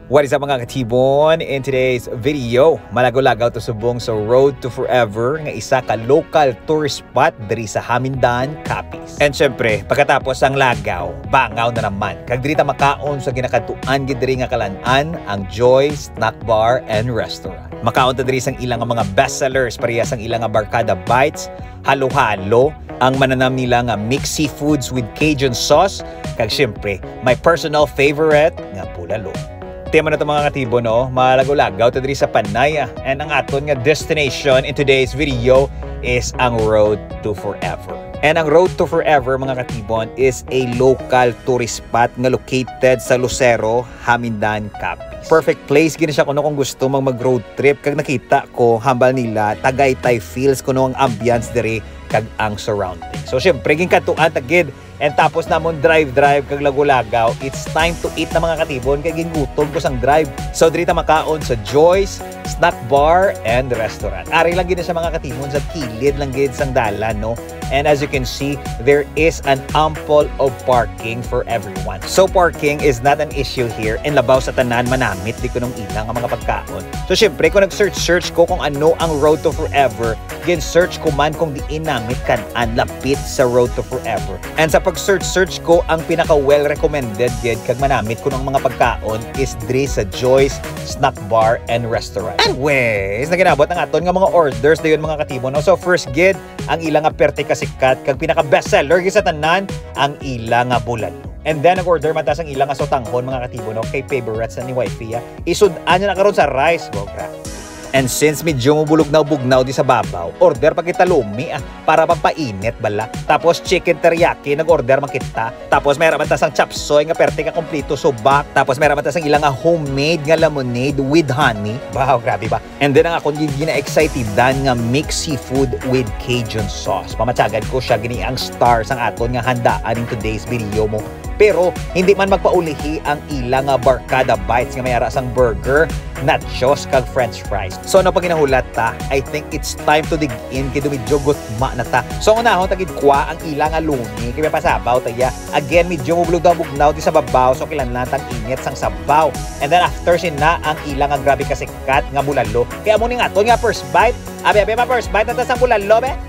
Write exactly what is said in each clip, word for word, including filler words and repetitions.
What is up mga katibon? In today's video, malagaw-lagaw to subong sa Road to Forever nga isa ka local tourist spot diri sa Hamindan, Capiz. And syempre, pagkatapos ang lagaw, bangaw na naman. Kag diri ta makaon sa ginakatuan gid diri nga kalan-an ang Joy Snack Bar and Restaurant. Makaon ta diri sang ilang nga mga bestsellers parehas ang ilang nga barkada bites, halo-halo, ang mananam nila nga mixed seafoods with Cajun sauce, kag syempre, my personal favorite nga bulalo. Tema na ito mga katibo, no? Malagaw-lagaw ito diri sa Panaya. And ang aton nga destination in today's video is ang Road to Forever. And ang Road to Forever mga katibon is a local tourist spot nga located sa Lucero, Hamindan, Capiz. Perfect place gina siya kuno kung gusto mang mag-road trip. Kag nakita ko hambal nila Tagaytay feels kuno ang ambience diri kag ang surrounding. So syempre ging katuan tagid. And tapos namon drive-drive kag lago-lagaw, it's time to eat na mga katibon kay gingutom ko sang drive. So diri ta makaon sa Joy's Snack Bar and Restaurant. Ari lang gid sa mga katibon sa kilid lang gid sang dalan, no? And as you can see, there is an ample of parking for everyone. So parking is not an issue here. And labaw sa tanan manamit di ko nung ilang ang mga pagkaon. So syempre kung nag-search-search ko kung ano ang Road to Forever, gin-search ko man kung diin namit kan-an lapit sa Road to Forever. And sa pag-search-search ko, ang pinaka-well recommended gid kag manamit ko ng mga pagkaon is diri sa Joy's Snack Bar and Restaurant. Anyways, naginabot ang aton nga mga orders dayon mga katibon. No? So first gid, ang ilang nga perte kasikat kag pinaka-bestseller gid sa tanan, ang ilang nga bulalo. And then nag-order man ta sang ilang nga sotanghon mga katibon, no? Kay favorites na ni wifey. Isud-an niya na karon sa rice, bogra. And since medyo mabulog-naw-bugnaw di sa babaw, order pa kita lumi ah, para pampainit bala. Tapos chicken teriyaki, nag-order man kita. Tapos meron man ta sang chop suey nga perte ka kompleto subak. Tapos meron man ta sang ilang nga homemade nga lemonade with honey. Wow, grabe ba? And then ang akong gina-excitedan nga mixed seafood with Cajun sauce. Pamatsagad ko siya gini ang star sang aton nga handaan in today's video mo. Pero hindi man magpaulihi ang ilang nga barkada bites nga mayara sang burger, nachos kag french fries. So ano pag ginahulat ta, I think it's time to dig in kay medyo gutma na ta. So unahon tagid kwa ang ilang nga lumi kay pasabaw ta ya. Again medyo mubulog-bugnaw di sa babaw so kinahanglan tang init sang sabaw. And then after sin na ang ilang nga grabe kasikat nga bulalo. Kaya mo ning aton nga first bite, abi abi ma first bite na ta sang bulalo be.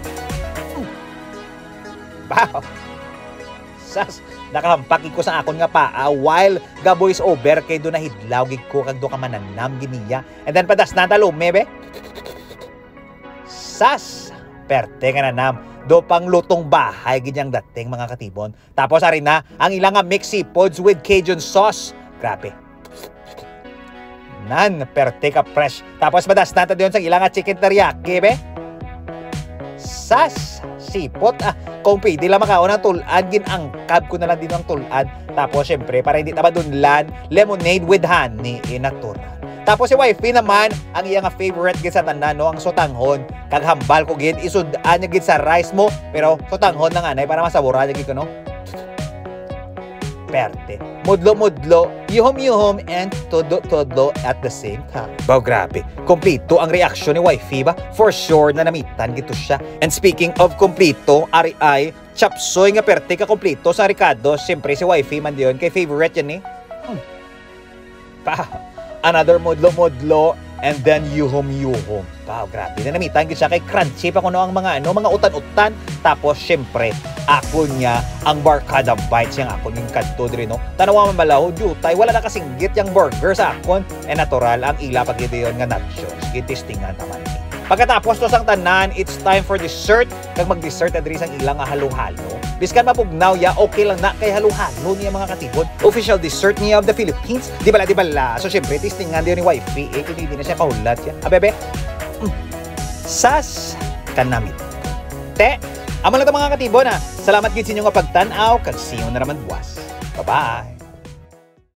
Wow. Sas nakahampak ko sa akon nga paa while ga voice over kay do nahidlaw gid ko kag do ka mananam giniya. And then padas na talo mebe. Sas perte nga nanam do pang lutong bahay gid yang dating mga katibon. Tapos ari na ang ilang nga mixed seafoods with Cajun sauce. Grabe. Nan perte ka fresh. Tapos padas na ta diyon sa ilang nga chicken teriyaki be. Sas sipot ah kung pwede lang makaon ng tulan ginangkab ko na lang din ng tulan. Tapos syempre para hindi taba dunlan, lemonade with honey in natural. Tapos si wifey naman ang iyang favorite gid sa tanan, no, ang sotanghon. Kag hambal ko gid isud-an niya gid sa rice mo pero sotanghon lang anay para masabura niya gid ko, no. Perte. Mudlo-mudlo, yuhom-yuhom, and todo-todo at the same time. Wow, grabe. Kompleto ang reaksyon ni wifey ba? For sure na namitan gito siya. And speaking of kompleto, ari ay chop suey nga perte ka kompleto sa Ricardo. Siyempre si wifey man diyon kay favorite yan eh. Hmm. Pa. Another mudlo-mudlo and then yuhom-yuhom. Wow, grabe. Na namitan gito siya kay crunchy pa kuno ang mga ano, mga utan-utan. Tapos siyempre ako niya ang barkada bites yang ako yung kadto diri, no. Tanawa man balaw jutay wala na kasinggit yang burger sa akon and natural ang ila pag yon nga nachos gitistingan naman. Pagkatapos to sang tanan, it's time for dessert. Kag mag-dessert adiri sang ilang nga halo-halo. Biskan mapugnaw ya, okay lang na kay halo-halo niya mga katibon. Official dessert niya of the Philippines. Di bala di bala. So syempre tistingan diyon ni wifey eh hindi na siya kahulat ya. Abebe. Mm. Sas kanamit. Te Amo lang ito mga katibon ha. Salamat gid sa inyo nga pagtan-aw kag see you na naman buwas. Bye-bye.